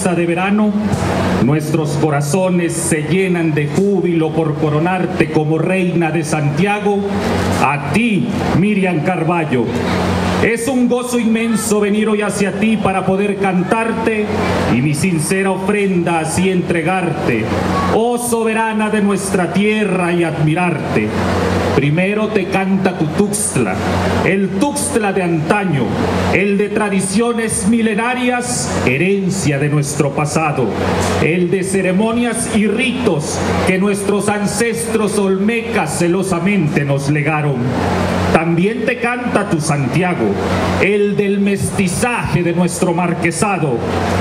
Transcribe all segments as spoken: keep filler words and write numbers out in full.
brisa de verano, nuestros corazones se llenan de júbilo por coronarte como reina de Santiago, a ti, Miriam Carballo. Es un gozo inmenso venir hoy hacia ti para poder cantarte y mi sincera ofrenda así entregarte, oh soberana de nuestra tierra, y admirarte. Primero te canta tu Tuxtla, el Tuxtla de antaño, el de tradiciones milenarias, herencia de nuestro pasado, el de ceremonias y ritos que nuestros ancestros olmecas celosamente nos legaron. También te canta tu Santiago, el del mestizaje de nuestro marquesado,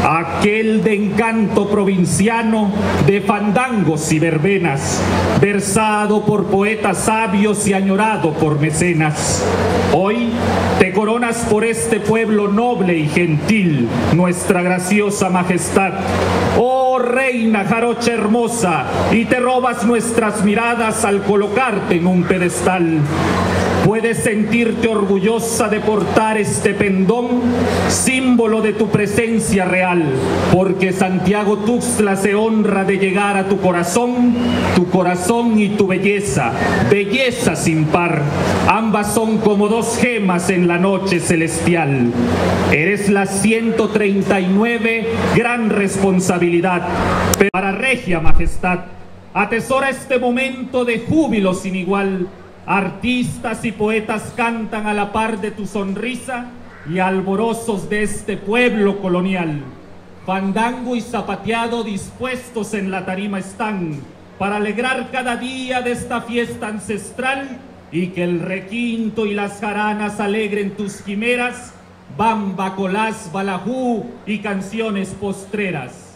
aquel de encanto provinciano, de fandangos y verbenas, versado por poetas sabios y añorado por mecenas. Hoy te coronas por este pueblo noble y gentil, nuestra graciosa majestad, oh reina jarocha hermosa, y te robas nuestras miradas al colocarte en un pedestal. Puedes sentirte orgullosa de portar este pendón, símbolo de tu presencia real, porque Santiago Tuxtla se honra de llegar a tu corazón, tu corazón y tu belleza, belleza sin par. Ambas son como dos gemas en la noche celestial. Eres la ciento treinta y nueve, gran responsabilidad, pero para regia majestad, atesora este momento de júbilo sin igual. Artistas y poetas cantan a la par de tu sonrisa y alborosos de este pueblo colonial. Fandango y zapateado dispuestos en la tarima están para alegrar cada día de esta fiesta ancestral, y que el requinto y las jaranas alegren tus quimeras, bamba, colás, balajú y canciones postreras.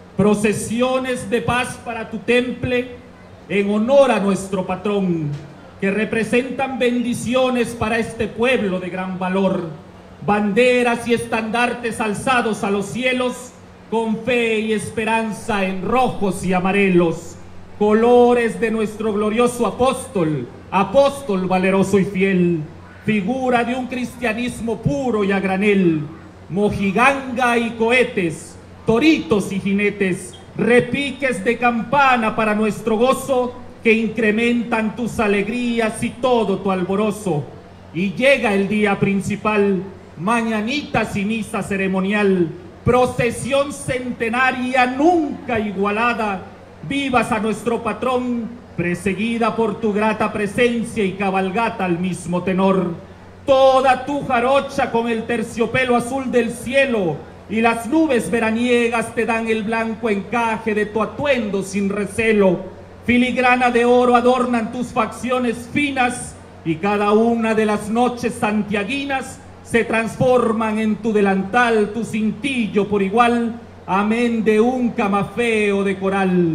Procesiones de paz para tu temple en honor a nuestro patrón, que representan bendiciones para este pueblo de gran valor. Banderas y estandartes alzados a los cielos, con fe y esperanza en rojos y amarelos. Colores de nuestro glorioso apóstol, apóstol valeroso y fiel, figura de un cristianismo puro y a granel. Mojiganga y cohetes, toritos y jinetes, repiques de campana para nuestro gozo, que incrementan tus alegrías y todo tu alborozo. Y llega el día principal, mañanitas y misa ceremonial, procesión centenaria nunca igualada, vivas a nuestro patrón, preseguida por tu grata presencia y cabalgata al mismo tenor. Toda tu jarocha con el terciopelo azul del cielo, y las nubes veraniegas te dan el blanco encaje de tu atuendo sin recelo. Filigrana de oro adornan tus facciones finas, y cada una de las noches santiaguinas se transforman en tu delantal, tu cintillo por igual, amén de un camafeo de coral.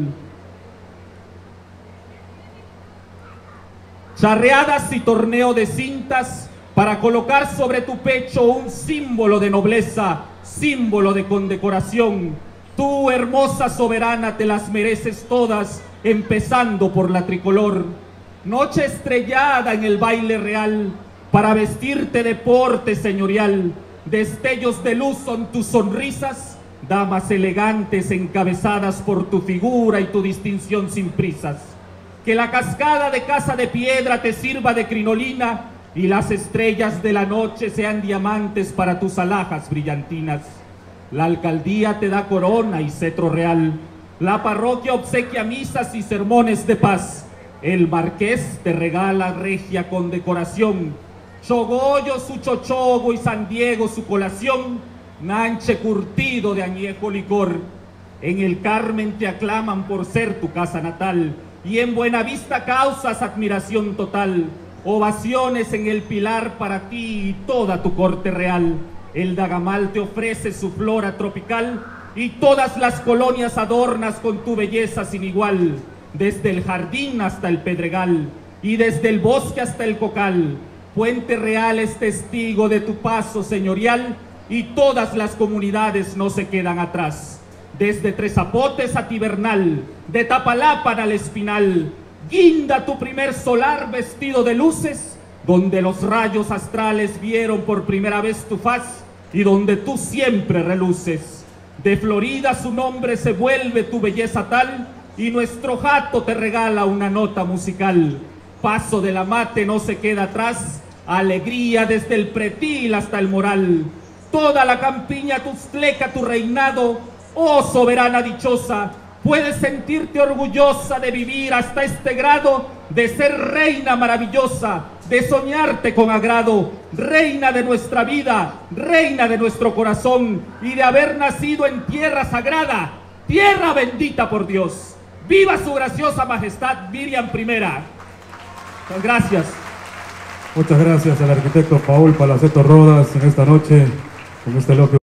Charreadas y torneo de cintas para colocar sobre tu pecho un símbolo de nobleza, símbolo de condecoración. Tú, hermosa soberana, te las mereces todas, empezando por la tricolor. Noche estrellada en el baile real, para vestirte de porte señorial. Destellos de luz son tus sonrisas, damas elegantes encabezadas por tu figura y tu distinción sin prisas. Que la cascada de casa de piedra te sirva de crinolina, y las estrellas de la noche sean diamantes para tus alhajas brillantinas. La alcaldía te da corona y cetro real, la parroquia obsequia misas y sermones de paz, el marqués te regala regia condecoración, Chogoyo su chochogo y San Diego su colación, Nanche curtido de añejo licor. En el Carmen te aclaman por ser tu casa natal, y en Buenavista causas admiración total. Ovaciones en el Pilar para ti y toda tu corte real. El Dagamal te ofrece su flora tropical, y todas las colonias adornas con tu belleza sin igual. Desde el jardín hasta el pedregal, y desde el bosque hasta el cocal. Puente Real es testigo de tu paso señorial, y todas las comunidades no se quedan atrás. Desde Tres Zapotes a Tibernal, de Tapalapan al Espinal, guinda tu primer solar vestido de luces, donde los rayos astrales vieron por primera vez tu faz, y donde tú siempre reluces. De Florida su nombre se vuelve tu belleza tal, y nuestro jato te regala una nota musical. Paso de la mate no se queda atrás, alegría desde el pretil hasta el moral. Toda la campiña tuxtleca tu reinado, oh soberana dichosa, puedes sentirte orgullosa de vivir hasta este grado, de ser reina maravillosa, de soñarte con agrado, reina de nuestra vida, reina de nuestro corazón, y de haber nacido en tierra sagrada, tierra bendita por Dios. ¡Viva su graciosa majestad Miriam Primera! Muchas gracias. Muchas gracias al arquitecto Paul Palaceto Rodas en esta noche, con este elogio.